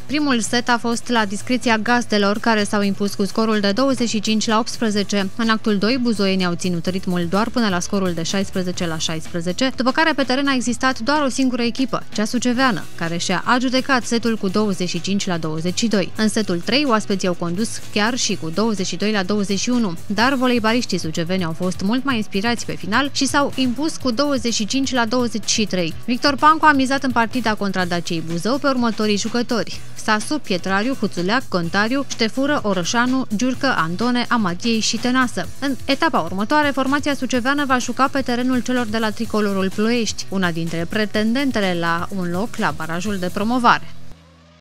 Primul set a fost la discreția gazdelor, care s-au impus cu scorul de 25-18. În actul 2, buzoienii au ținut ritmul doar până la scorul de 16-16, după care pe teren a existat doar o singură echipă, cea suceveană, care și-a adjudecat setul cu 25-22. În setul 3, oaspeții au condus chiar și cu 22-21, dar voleibaliștii suceveni au fost mult mai inspirați pe final și s-au impus cu 25-23. Victor Pancu a mizat în partida contra Daciei Buzău pe următorii jucători: Sasu, Pietrariu, Huțuleac, Contariu, Ștefură, Orășanu, Giurcă, Antone, Amatiei și Tănasă. În etapa următoare, formația suceveană va juca pe terenul celor de la Tricolorul Ploiești, una dintre pretendentele la un loc la barajul de promovare.